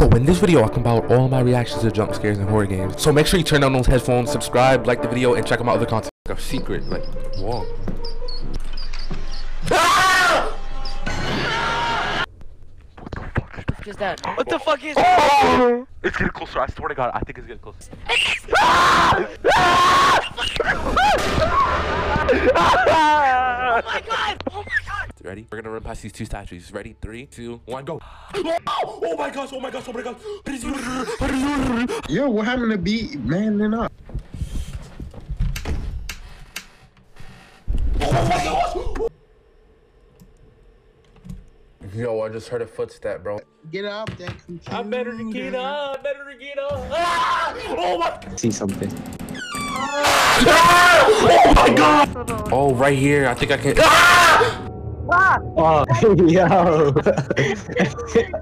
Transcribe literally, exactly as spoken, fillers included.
So in this video, I compiled all my reactions to jump scares and horror games. So make sure you turn on those headphones, subscribe, like the video, and check out my other content. Like a secret, like, whoa. Ah! What the fuck is that? Just that. What the fuck is oh! It's getting closer, I swear to God, I think it's getting closer. Ah! Ah! Oh my god! Oh my god! Ready? We're gonna run past these two statues. Ready? Three, two, one, go. Oh, oh my gosh, oh my gosh, oh my gosh. Yo, what happened to be man up? Oh my gosh! Yo, I just heard a footstep, bro. Get up, that computer. I better to get up, I better to get up. Ah! Oh my! See something. Ah! Oh my god! Oh, right here. I think I can. Ah! Oh, yo.